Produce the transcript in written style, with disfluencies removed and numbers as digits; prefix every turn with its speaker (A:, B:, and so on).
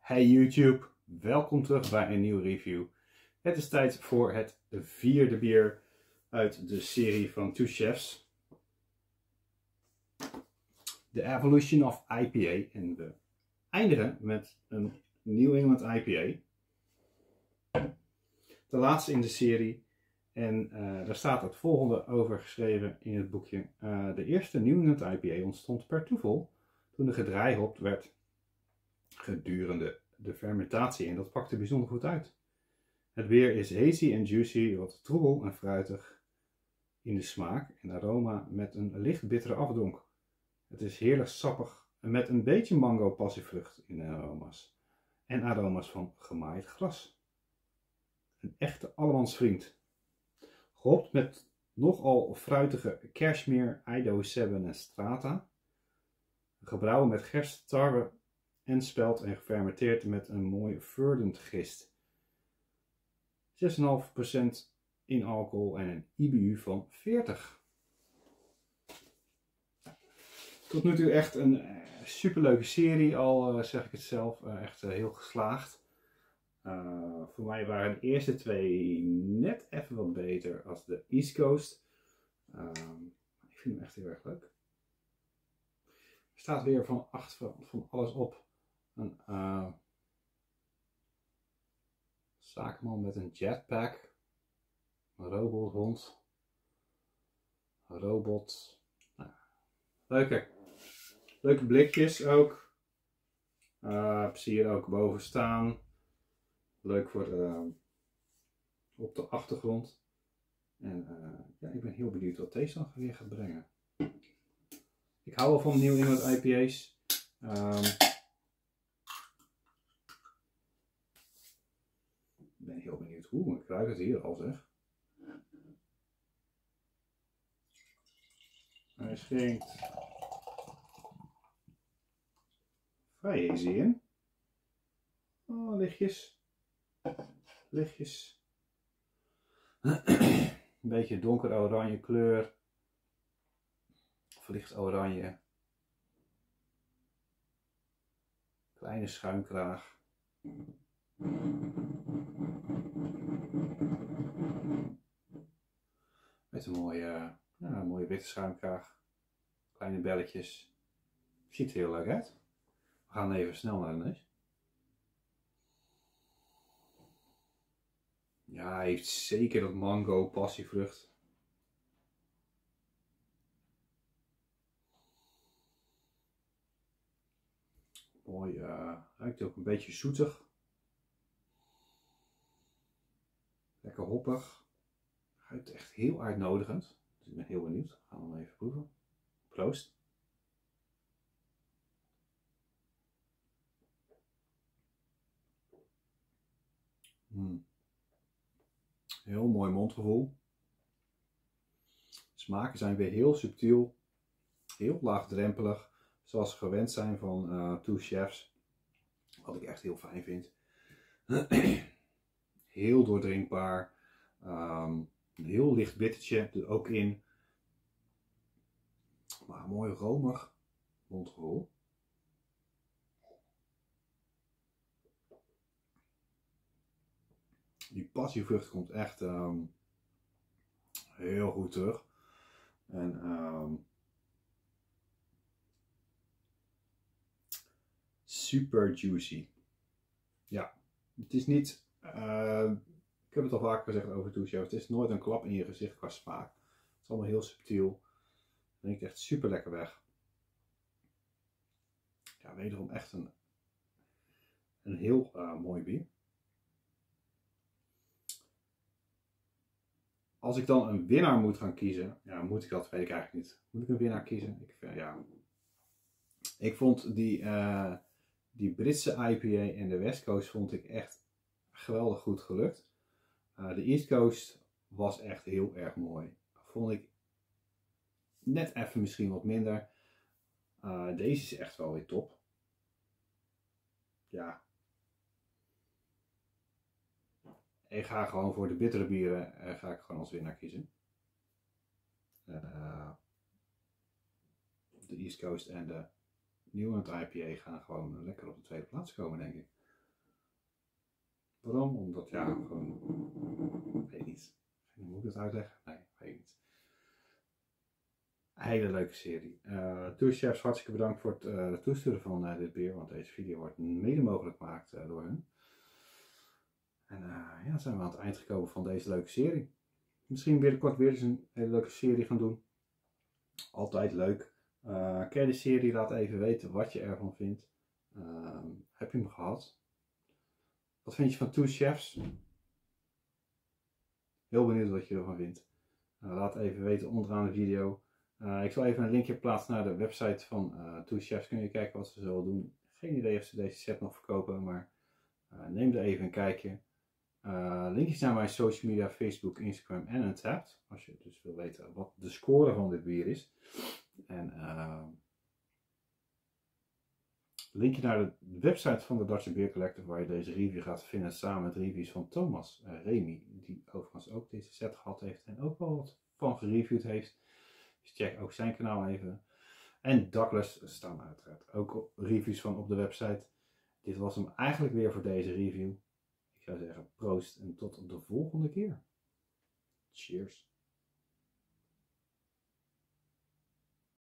A: Hey YouTube, welkom terug bij een nieuwe review. Het is tijd voor het vierde bier uit de serie van Two Chefs. De Evolution of IPA. En we eindigen met een New England IPA. De laatste in de serie. En daar staat het volgende over geschreven in het boekje. De eerste New England IPA ontstond per toeval toen de gedraaihopt werd gedurende de fermentatie en dat pakte bijzonder goed uit. Het bier is hazy en juicy, wat troebel en fruitig in de smaak en aroma met een licht bittere afdronk. Het is heerlijk sappig met een beetje mango passievrucht in de aroma's en aroma's van gemaaid gras. Een echte allemansvriend. Gehopt met nogal fruitige cashmere, Idaho 7 en Strata. Gebrouwen met gerst, tarwe en spelt en gefermenteerd met een mooi verdant gist. 6,5% in alcohol en een IBU van 40. Tot nu toe echt een superleuke serie, al zeg ik het zelf, echt heel geslaagd. Voor mij waren de eerste twee net even wat beter als de East Coast. Ik vind hem echt heel erg leuk. Er staat weer van alles op. Een zakenman met een jetpack, een robothond, een robot. Nou, leuke blikjes ook. Zie je er ook boven staan. Leuk voor op de achtergrond. En ja, ik ben heel benieuwd wat deze dan weer gaat brengen. Ik hou wel van New England IPA's. Ik ben heel benieuwd hoe, ik ruik het hier al zeg. Hij schenkt vrij easy in. Oh, lichtjes. Lichtjes. Een beetje donker oranje kleur. Of licht oranje. Kleine schuimkraag. Met een mooie witte schuimkraag. Kleine belletjes. Ziet er heel leuk uit. We gaan even snel naar de neus. Ja, hij heeft zeker dat mango passievrucht. Mooi, ruikt ook een beetje zoetig. Lekker hoppig. Ruikt echt heel uitnodigend. Dus ik ben heel benieuwd. Gaan we hem even proeven. Proost. Heel mooi mondgevoel. Smaken zijn weer heel subtiel. Heel laagdrempelig. Zoals ze gewend zijn van Two Chefs. Wat ik echt heel fijn vind. Heel doordrinkbaar. Een heel licht bittertje er ook in. Maar een mooi romig mondgevoel. Die passievrucht komt echt heel goed terug. En super juicy. Ja, het is niet... ik heb het al vaker gezegd over Two Chefs. Het is nooit een klap in je gezicht qua smaak. Het is allemaal heel subtiel. Het drinkt echt super lekker weg. Ja, wederom echt een heel mooi bier. Als ik dan een winnaar moet gaan kiezen, ja, moet ik dat, weet ik eigenlijk niet. Moet ik een winnaar kiezen? Ik vond die Britse IPA en de West Coast vond ik echt geweldig goed gelukt. De East Coast was echt heel erg mooi. Vond ik net even misschien wat minder. Deze is echt wel weer top. Ja. Ik ga gewoon voor de bittere bieren ga ik gewoon als winnaar kiezen. De East Coast en de New England IPA gaan gewoon lekker op de tweede plaats komen, denk ik. Waarom? Omdat ja, gewoon, weet niet. Hoe moet ik het uitleggen? Nee, weet niet. Hele leuke serie. Two Chefs, hartstikke bedankt voor het toesturen van dit bier, want deze video wordt mede mogelijk gemaakt door hen. En ja, zijn we aan het eind gekomen van deze leuke serie. Misschien binnenkort weer eens een hele leuke serie gaan doen. Altijd leuk. Ken je de serie? Laat even weten wat je ervan vindt. Heb je hem gehad? Wat vind je van Two Chefs? Heel benieuwd wat je ervan vindt. Laat even weten onderaan de video. Ik zal even een linkje plaatsen naar de website van Two Chefs. Kun je kijken wat ze zullen doen. Geen idee of ze deze set nog verkopen, maar neem er even een kijkje. Linkjes naar mijn social media, Facebook, Instagram en Untappd. Als je dus wil weten wat de score van dit bier is. En linkje naar de website van de Dutch Beer Collective, waar je deze review gaat vinden samen met reviews van Thomas Remy, die overigens ook deze set gehad heeft en ook wel wat van gereviewd heeft. Dus check ook zijn kanaal even. En Douglas staan uiteraard ook reviews van op de website. Dit was hem eigenlijk weer voor deze review. Ik zou zeggen proost en tot de volgende keer. Cheers.